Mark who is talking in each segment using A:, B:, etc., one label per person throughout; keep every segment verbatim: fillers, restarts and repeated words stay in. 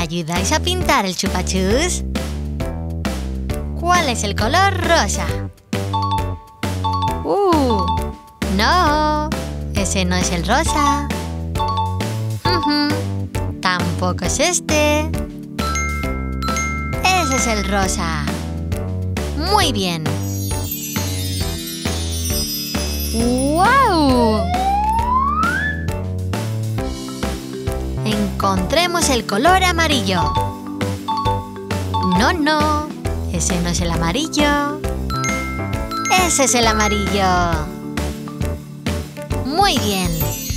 A: ayudáis a pintar el chupachus? ¿Cuál es el color rosa? ¡Uh! ¡No! Ese no es el rosa. Uh-huh. Tampoco es este. Ese es el rosa. Muy bien. ¡Wow! Encontremos el color amarillo. No, no. Ese no es el amarillo. Ese es el amarillo. Muy bien.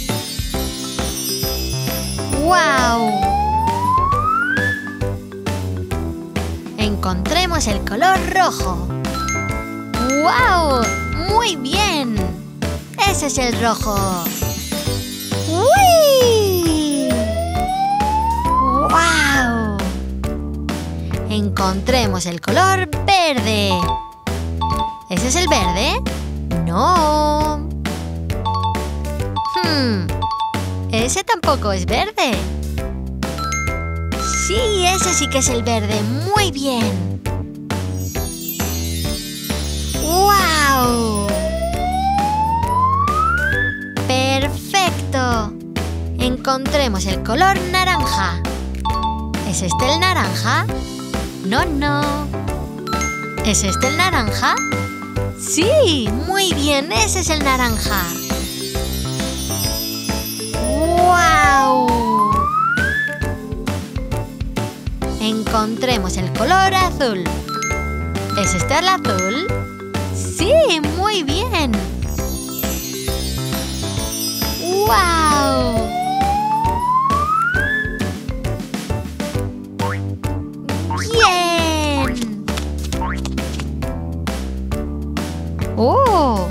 A: ¡Wow! Encontremos el color rojo. ¡Wow! ¡Muy bien! Ese es el rojo. ¡Uy! ¡Wow! Encontremos el color verde. ¿Ese es el verde? No. Hmm. Ese tampoco es verde. Sí, ese sí que es el verde. Muy bien. ¡Wow! ¡Perfecto! Encontremos el color naranja. ¿Es este el naranja? No, no. ¿Es este el naranja? ¡Sí! ¡Muy bien! ¡Ese es el naranja! ¡Wow! Encontremos el color azul. ¿Es este el azul? ¡Sí! ¡Muy bien! ¡Wow! ¡Bien! ¡Oh!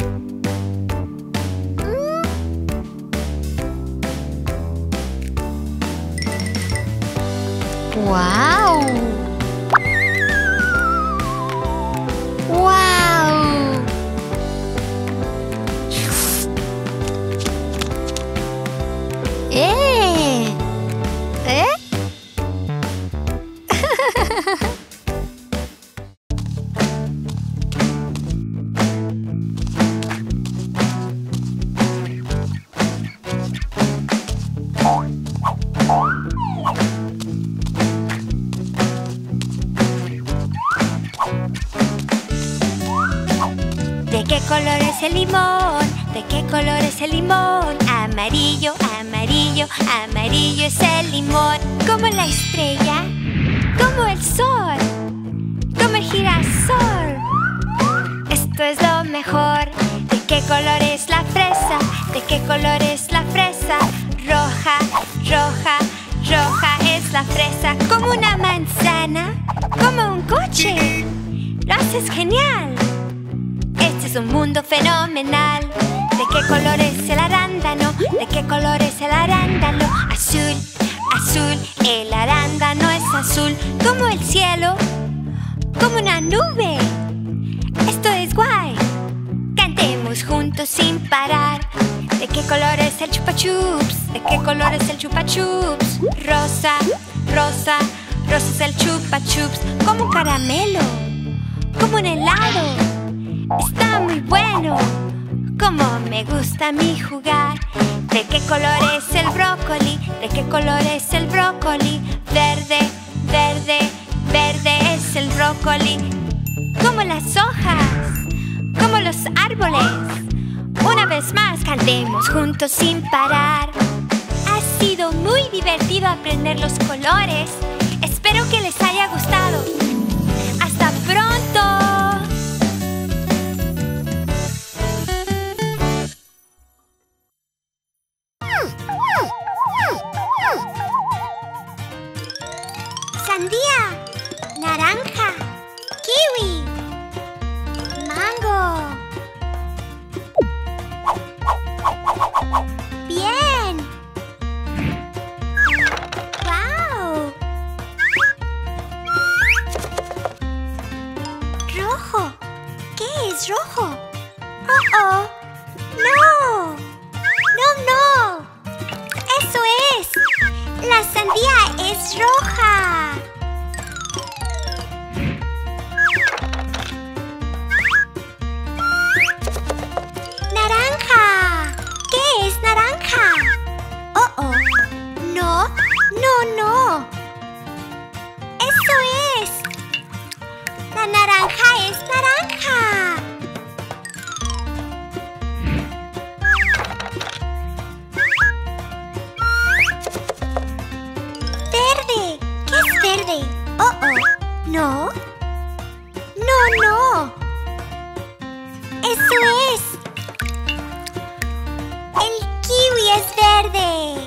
A: ¡Wow! ¡Wow! ¡Eh! ¿Eh?
B: ¿De qué color es el limón? ¿De qué color es el limón? Amarillo, amarillo, amarillo es el limón. Como la estrella, como el sol, como el girasol. Esto es lo mejor. ¿De qué color es la fresa? ¿De qué color es la fresa? Roja, roja, roja es la fresa. Como una manzana, como un coche. Lo haces genial. Este es un mundo fenomenal. ¿De qué color es el arándano? ¿De qué color es el arándano? Azul, azul, el arándano es azul. Como el cielo, como una nube. Esto es guay. Cantemos juntos sin parar. ¿De qué color es el chupa chups? ¿De qué color es el chupa chups? Rosa, rosa, rosa es el chupa chups. Como un caramelo, como un helado. Está muy bueno. Como me gusta a mí jugar. ¿De qué color es el brócoli? ¿De qué color es el brócoli? Verde, verde, verde es el brócoli. Como las hojas, como los árboles. Una vez más cantemos juntos sin parar. Ha sido muy divertido aprender los colores. Espero que les haya gustado. ¡Hasta pronto! Sandía, naranja, kiwi, mango. Bien. Wow. Rojo. ¿Qué es rojo? Oh, oh. No. No, no. Eso es La sandía es roja. Naranja. ¿Qué es naranja? Oh, oh. No, no, no. Eso es. La naranja es naranja. Verde. ¿Qué es verde? Oh, oh. No. No, no. Eso es. El kiwi es verde.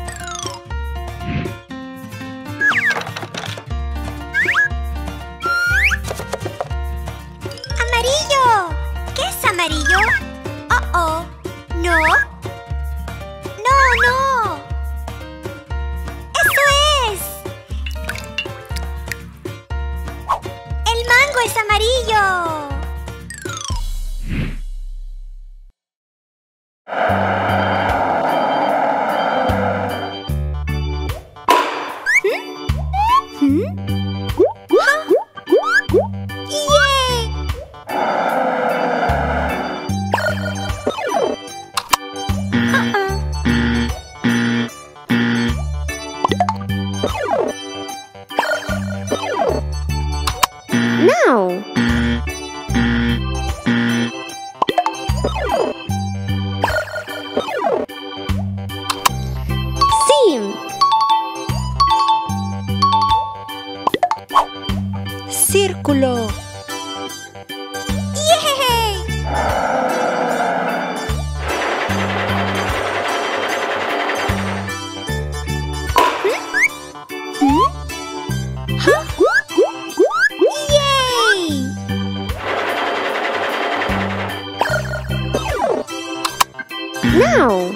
B: Amarillo. ¿Qué es amarillo? Oh, oh. No. No, no. Eso es. El mango es amarillo.
C: Now. Sim. Círculo.
B: ¡Yay!
C: Now.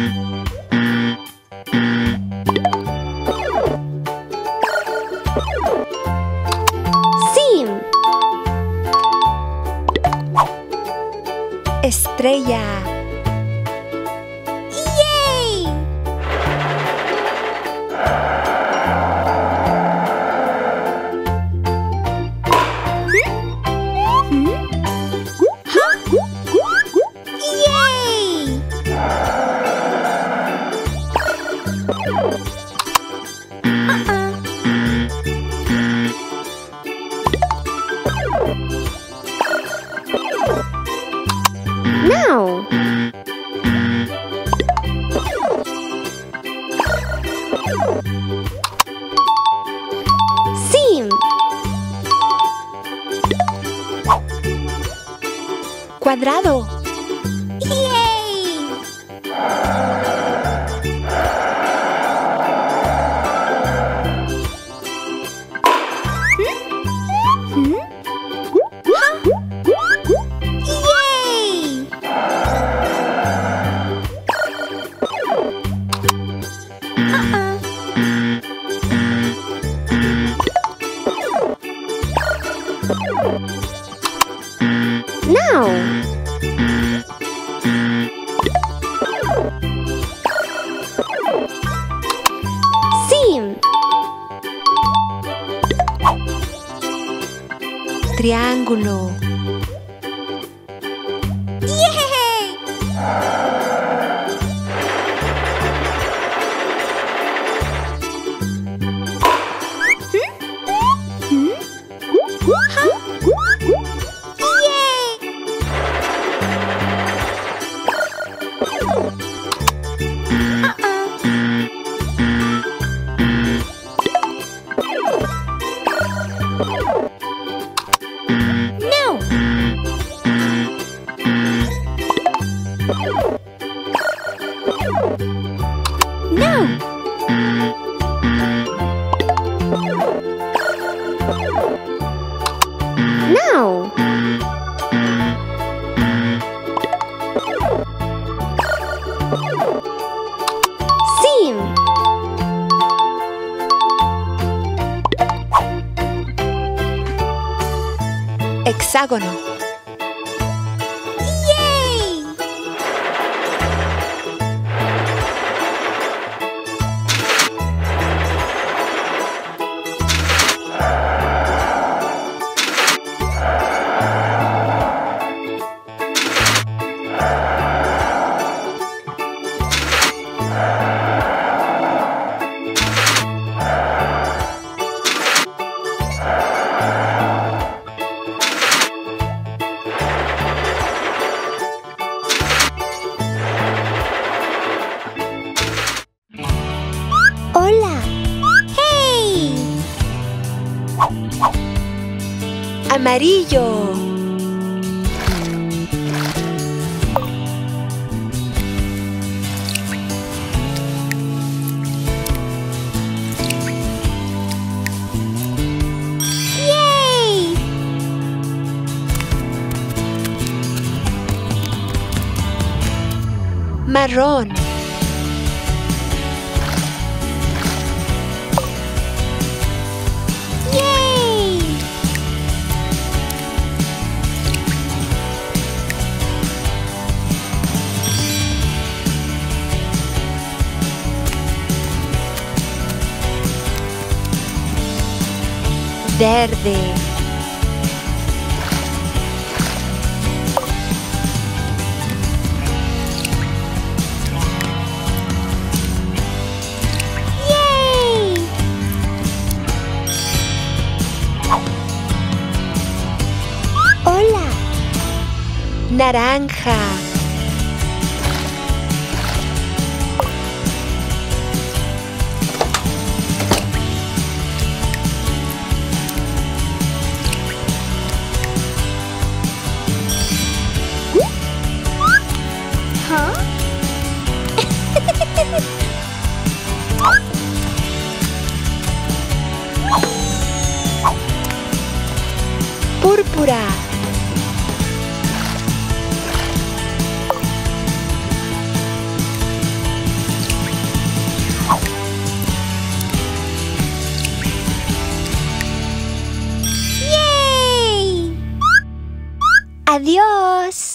C: Sim. Estrella.
B: ¡Yay! ¡Yay!
C: Now. Sim. Cuadrado.
B: ¡Yay! ¡Yay!
C: Now. Sim. Triángulo.
B: ¡Yay! No. No.
C: Now. Sim. Hexágono.
B: ¡Yay!
C: Amarillo.
B: ¡Yay!
C: Marrón.
B: ¡Yay!
C: Verde.
B: ¡Yay!
C: Hola. Naranja.
B: ¿Ah?
C: Púrpura.
B: ¡Yay!
C: Adiós.